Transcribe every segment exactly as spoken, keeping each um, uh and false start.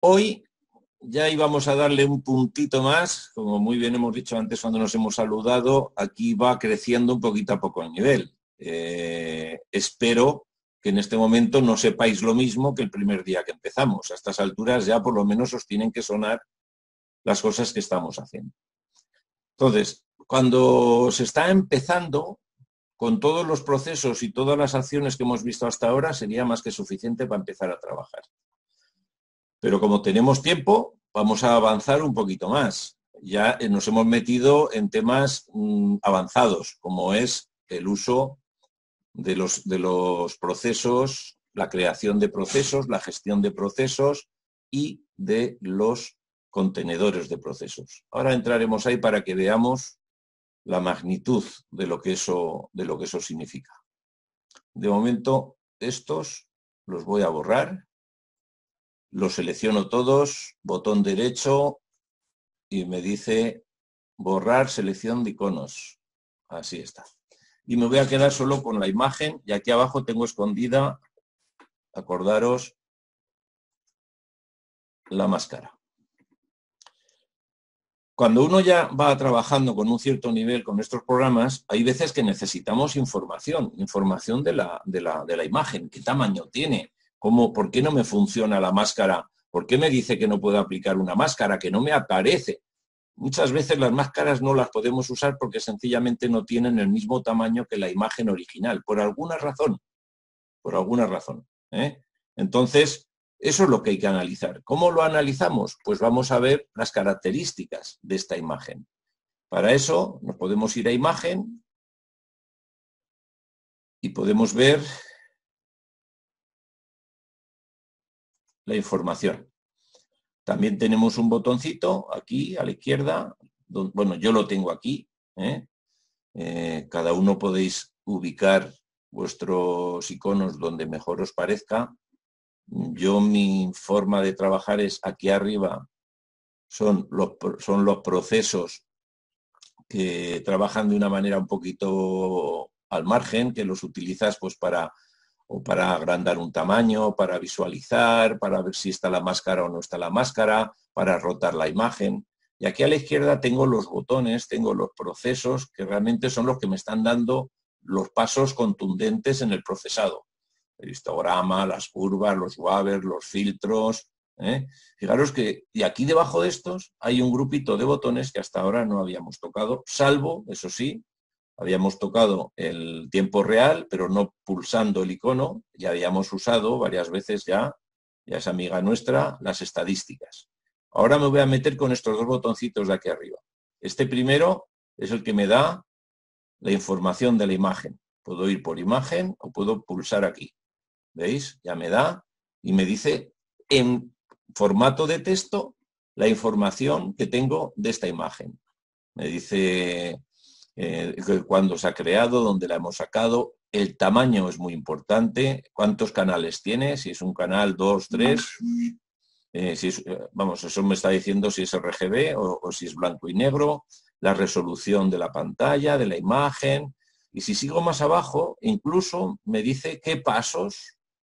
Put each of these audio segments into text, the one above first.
Hoy ya íbamos a darle un puntito más, como muy bien hemos dicho antes cuando nos hemos saludado, aquí va creciendo un poquito a poco el nivel. Eh, espero que en este momento no sepáis lo mismo que el primer día que empezamos. A estas alturas ya por lo menos os tienen que sonar las cosas que estamos haciendo. Entonces, cuando se está empezando, con todos los procesos y todas las acciones que hemos visto hasta ahora, sería más que suficiente para empezar a trabajar. Pero como tenemos tiempo, vamos a avanzar un poquito más. Ya nos hemos metido en temas mmm, avanzados, como es el uso de los, de los procesos, la creación de procesos, la gestión de procesos y de los contenedores de procesos. Ahora entraremos ahí para que veamos la magnitud de lo que eso, de lo que eso significa. De momento, estos los voy a borrar. Los selecciono todos, botón derecho y me dice borrar selección de iconos. Así está. Y me voy a quedar solo con la imagen y aquí abajo tengo escondida, acordaros, la máscara. Cuando uno ya va trabajando con un cierto nivel con estos programas, hay veces que necesitamos información, información de la, de la, de la imagen, qué tamaño tiene, cómo, por qué no me funciona la máscara, por qué me dice que no puedo aplicar una máscara, que no me aparece. Muchas veces las máscaras no las podemos usar porque sencillamente no tienen el mismo tamaño que la imagen original, por alguna razón, por alguna razón. ¿eh? Entonces, eso es lo que hay que analizar. ¿Cómo lo analizamos? Pues vamos a ver las características de esta imagen. Para eso nos podemos ir a imagen y podemos ver la información. También tenemos un botoncito aquí a la izquierda, donde, bueno, yo lo tengo aquí, ¿eh? Eh, cada uno podéis ubicar vuestros iconos donde mejor os parezca. Yo mi forma de trabajar es aquí arriba, son los, son los procesos que trabajan de una manera un poquito al margen, que los utilizas pues para, o para agrandar un tamaño, para visualizar, para ver si está la máscara o no está la máscara, para rotar la imagen. Y aquí a la izquierda tengo los botones, tengo los procesos que realmente son los que me están dando los pasos contundentes en el procesado. El histograma, las curvas, los wavers, los filtros. ¿eh? Fijaros que, y aquí debajo de estos hay un grupito de botones que hasta ahora no habíamos tocado, salvo, eso sí, habíamos tocado el tiempo real, pero no pulsando el icono, ya habíamos usado varias veces ya, ya es amiga nuestra, las estadísticas. Ahora me voy a meter con estos dos botoncitos de aquí arriba. Este primero es el que me da la información de la imagen. Puedo ir por imagen o puedo pulsar aquí. ¿Veis? Ya me da y me dice en formato de texto la información que tengo de esta imagen. Me dice eh, cuándo se ha creado, dónde la hemos sacado, el tamaño es muy importante, cuántos canales tiene, si es un canal, dos, tres, eh, si es, vamos, eso me está diciendo si es R G B o, o si es blanco y negro, la resolución de la pantalla, de la imagen, y si sigo más abajo, incluso me dice qué pasos,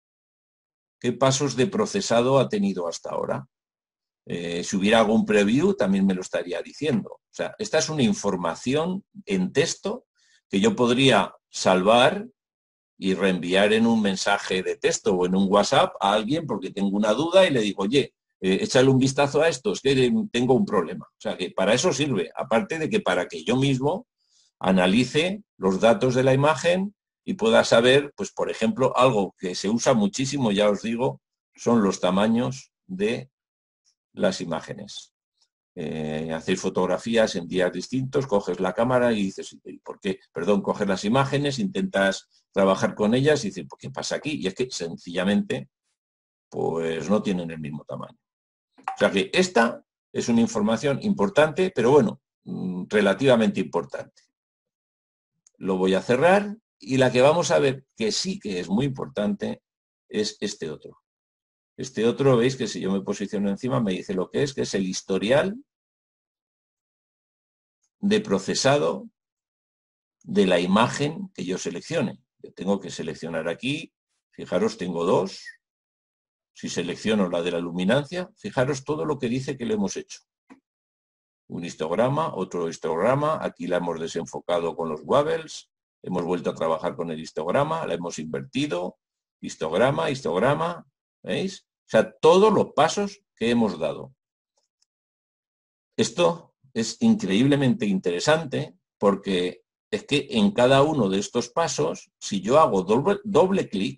qué pasos de procesado ha tenido hasta ahora. Eh, si hubiera algún preview, también me lo estaría diciendo. O sea, esta es una información en texto que yo podría salvar y reenviar en un mensaje de texto o en un WhatsApp a alguien porque tengo una duda y le digo, oye, eh, échale un vistazo a esto, es que tengo un problema. O sea, que para eso sirve, aparte de que para que yo mismo analice los datos de la imagen y pueda saber, pues por ejemplo, algo que se usa muchísimo, ya os digo, son los tamaños de las imágenes. Eh, hacéis fotografías en días distintos, coges la cámara y dices, ¿por qué? Perdón, coges las imágenes, intentas trabajar con ellas y dices, ¿qué pasa aquí? Y es que sencillamente, pues no tienen el mismo tamaño. O sea que esta es una información importante, pero bueno, relativamente importante. Lo voy a cerrar y la que vamos a ver que sí que es muy importante es este otro. Este otro, veis que si yo me posiciono encima me dice lo que es, que es el historial de procesado de la imagen que yo seleccione. Yo tengo que seleccionar aquí, fijaros, tengo dos, Si selecciono la de la luminancia, fijaros todo lo que dice que le hemos hecho. Un histograma, otro histograma, aquí la hemos desenfocado con los wobbles, hemos vuelto a trabajar con el histograma, la hemos invertido, histograma, histograma, ¿veis? O sea, todos los pasos que hemos dado. Esto es increíblemente interesante porque es que en cada uno de estos pasos, si yo hago doble, doble clic,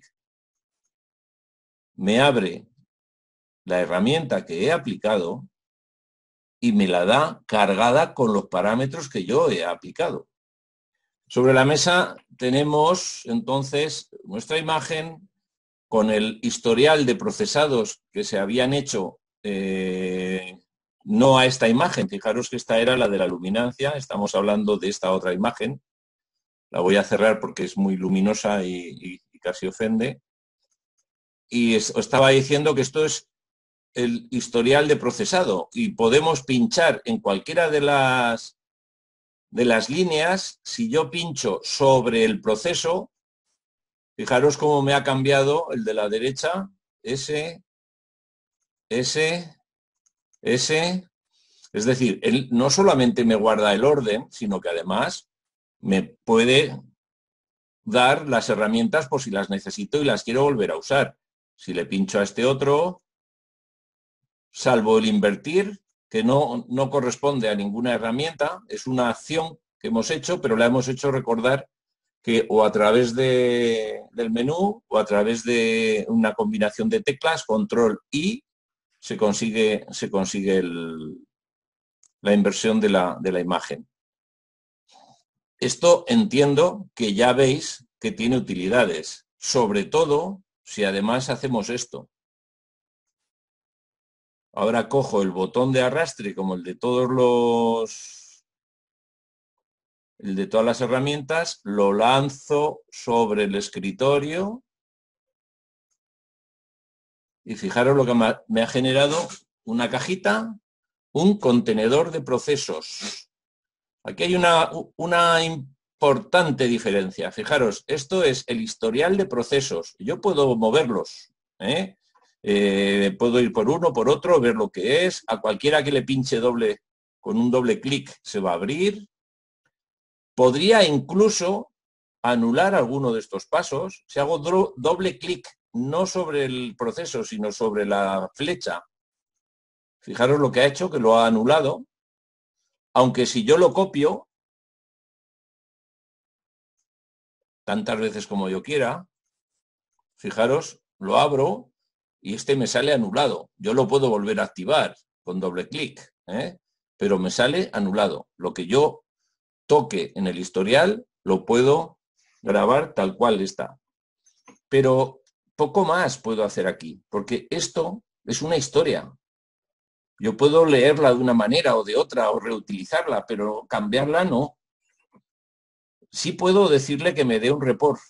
me abre la herramienta que he aplicado y me la da cargada con los parámetros que yo he aplicado. Sobre la mesa tenemos entonces nuestra imagen con el historial de procesados que se habían hecho eh, no a esta imagen. Fijaros que esta era la de la luminancia, estamos hablando de esta otra imagen. La voy a cerrar porque es muy luminosa y, y, y casi ofende. Y os estaba diciendo que esto es el historial de procesado y podemos pinchar en cualquiera de las, de las líneas. Si yo pincho sobre el proceso, fijaros cómo me ha cambiado el de la derecha, ese, ese, ese. Es decir, él no solamente me guarda el orden, sino que además me puede dar las herramientas por si las necesito y las quiero volver a usar. Si le pincho a este otro, salvo el invertir, que no, no corresponde a ninguna herramienta, es una acción que hemos hecho, pero la hemos hecho recordar que o a través de, del menú o a través de una combinación de teclas, control I, se consigue, se consigue el, la inversión de la, de la imagen. Esto entiendo que ya veis que tiene utilidades, sobre todo si además hacemos esto. Ahora cojo el botón de arrastre como el de todos los, el de todas las herramientas, lo lanzo sobre el escritorio y fijaros lo que me ha generado una cajita, un contenedor de procesos. Aquí hay una, una importante diferencia. Fijaros, esto es el historial de procesos. Yo puedo moverlos, ¿eh? Eh, puedo ir por uno, por otro, ver lo que es. A cualquiera que le pinche doble, con un doble clic se va a abrir. Podría incluso anular alguno de estos pasos. Si hago do, doble clic, no sobre el proceso, sino sobre la flecha, fijaros lo que ha hecho, que lo ha anulado. Aunque si yo lo copio, tantas veces como yo quiera, fijaros, lo abro y este me sale anulado. Yo lo puedo volver a activar con doble clic, ¿eh? Pero me sale anulado. Lo que yo toque en el historial lo puedo grabar tal cual está. Pero poco más puedo hacer aquí, porque esto es una historia. Yo puedo leerla de una manera o de otra o reutilizarla, pero cambiarla no. Sí puedo decirle que me dé un report.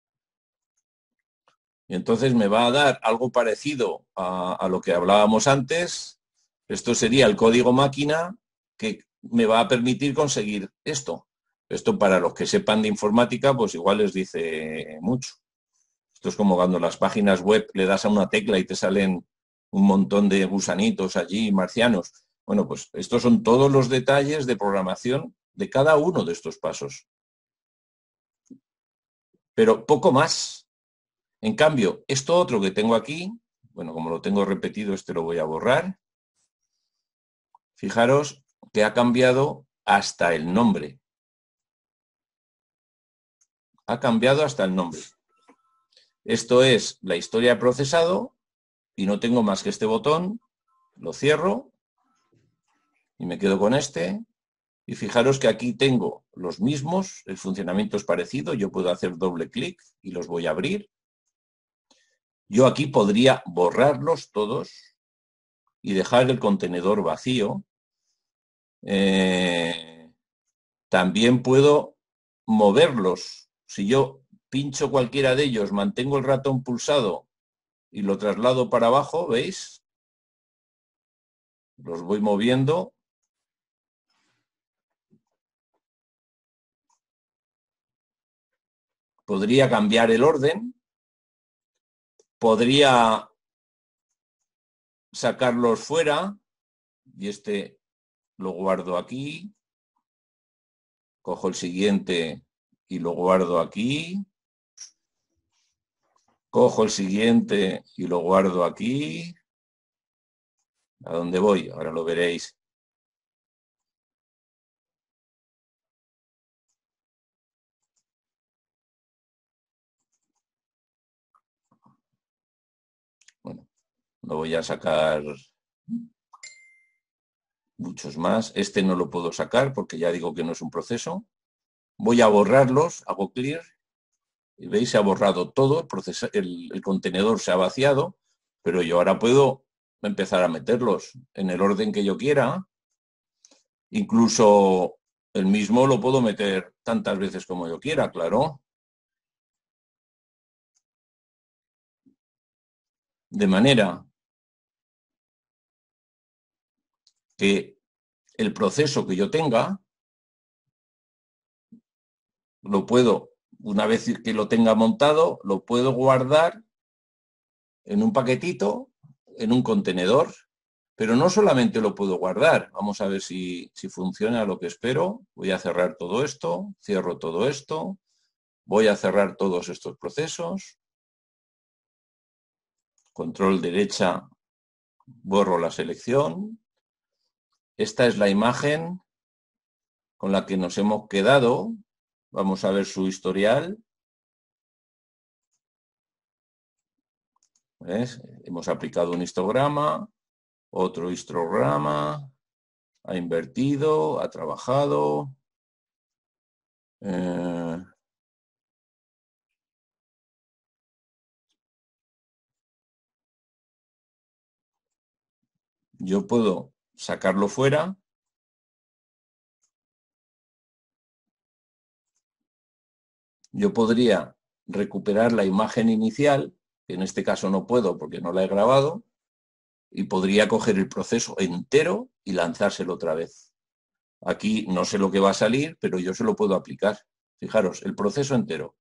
Y entonces me va a dar algo parecido a, a lo que hablábamos antes. Esto sería el código máquina que me va a permitir conseguir esto. Esto para los que sepan de informática, pues igual les dice mucho. Esto es como cuando las páginas web le das a una tecla y te salen un montón de gusanitos allí, marcianos. Bueno, pues estos son todos los detalles de programación de cada uno de estos pasos. Pero poco más. En cambio, esto otro que tengo aquí, bueno, como lo tengo repetido, este lo voy a borrar. Fijaros que ha cambiado hasta el nombre. Ha cambiado hasta el nombre. Esto es la historia de procesado y no tengo más que este botón. Lo cierro y me quedo con este. Y fijaros que aquí tengo los mismos, el funcionamiento es parecido. Yo puedo hacer doble clic y los voy a abrir. Yo aquí podría borrarlos todos y dejar el contenedor vacío. Eh, también puedo moverlos. Si yo pincho cualquiera de ellos, mantengo el ratón pulsado y lo traslado para abajo, ¿veis? Los voy moviendo. Podría cambiar el orden. Podría sacarlos fuera y este lo guardo aquí. Cojo el siguiente y lo guardo aquí. Cojo el siguiente y lo guardo aquí. ¿A dónde voy? Ahora lo veréis. Bueno, no voy a sacar muchos más. Este no lo puedo sacar porque ya digo que no es un proceso. Voy a borrarlos, hago clear. Y veis, se ha borrado todo, el, proceso, el, el contenedor se ha vaciado, pero yo ahora puedo empezar a meterlos en el orden que yo quiera. Incluso el mismo lo puedo meter tantas veces como yo quiera, claro. De manera que el proceso que yo tenga, lo puedo, una vez que lo tenga montado, lo puedo guardar en un paquetito, en un contenedor, pero no solamente lo puedo guardar. Vamos a ver si, si funciona lo que espero. Voy a cerrar todo esto, cierro todo esto, voy a cerrar todos estos procesos. Control derecha, borro la selección. Esta es la imagen con la que nos hemos quedado. Vamos a ver su historial. ¿Ves? Hemos aplicado un histograma, otro histograma, ha invertido, ha trabajado. Eh, yo puedo sacarlo fuera. Yo podría recuperar la imagen inicial, que en este caso no puedo porque no la he grabado, y podría coger el proceso entero y lanzárselo otra vez. Aquí no sé lo que va a salir, pero yo se lo puedo aplicar. Fijaros, el proceso entero.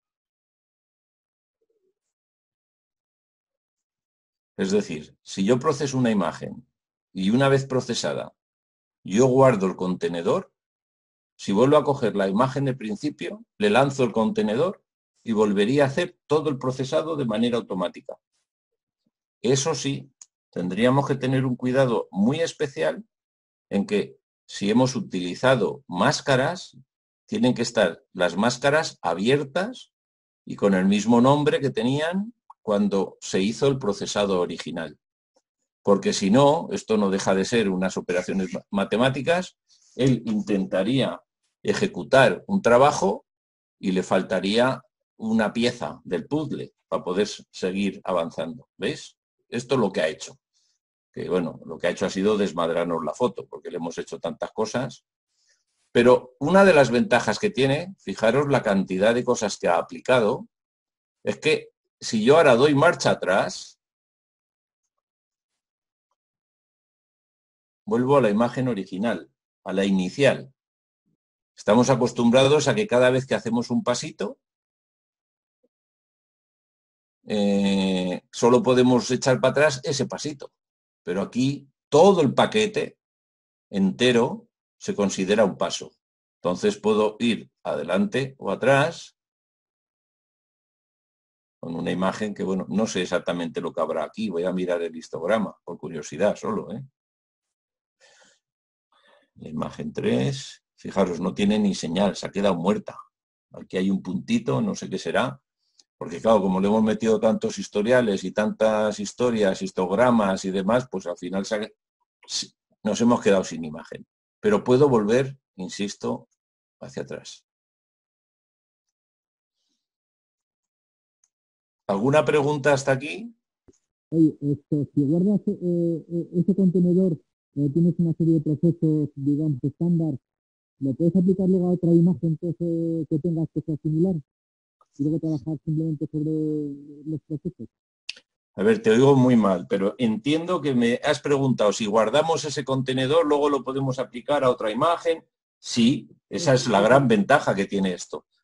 Es decir, si yo proceso una imagen y una vez procesada, yo guardo el contenedor, si vuelvo a coger la imagen de principio, le lanzo el contenedor y volvería a hacer todo el procesado de manera automática. Eso sí, tendríamos que tener un cuidado muy especial en que si hemos utilizado máscaras, tienen que estar las máscaras abiertas y con el mismo nombre que tenían cuando se hizo el procesado original. Porque si no, esto no deja de ser unas operaciones matemáticas, él intentaría ejecutar un trabajo y le faltaría una pieza del puzzle para poder seguir avanzando. ¿Veis? Esto es lo que ha hecho. Que bueno, lo que ha hecho ha sido desmadrarnos la foto, porque le hemos hecho tantas cosas. Pero una de las ventajas que tiene, fijaros la cantidad de cosas que ha aplicado, es que si yo ahora doy marcha atrás, vuelvo a la imagen original, a la inicial. Estamos acostumbrados a que cada vez que hacemos un pasito, eh, solo podemos echar para atrás ese pasito. Pero aquí todo el paquete entero se considera un paso. Entonces puedo ir adelante o atrás con una imagen que, bueno, no sé exactamente lo que habrá aquí. Voy a mirar el histograma, por curiosidad solo, ¿eh? La imagen tres, fijaros, no tiene ni señal, se ha quedado muerta. Aquí hay un puntito, no sé qué será, porque claro, como le hemos metido tantos historiales y tantas historias, histogramas y demás, pues al final se ha... nos hemos quedado sin imagen. Pero puedo volver, insisto, hacia atrás. ¿Alguna pregunta hasta aquí? Oye, esto, si guardas eh, ese contenedor, eh, tienes una serie de procesos, digamos, estándar, ¿lo puedes aplicar luego a otra imagen que, se, que tengas que sea similar? Y luego trabajar simplemente sobre los procesos. A ver, te oigo muy mal, pero entiendo que me has preguntado si guardamos ese contenedor, luego lo podemos aplicar a otra imagen. Sí, esa es la gran ventaja que tiene esto.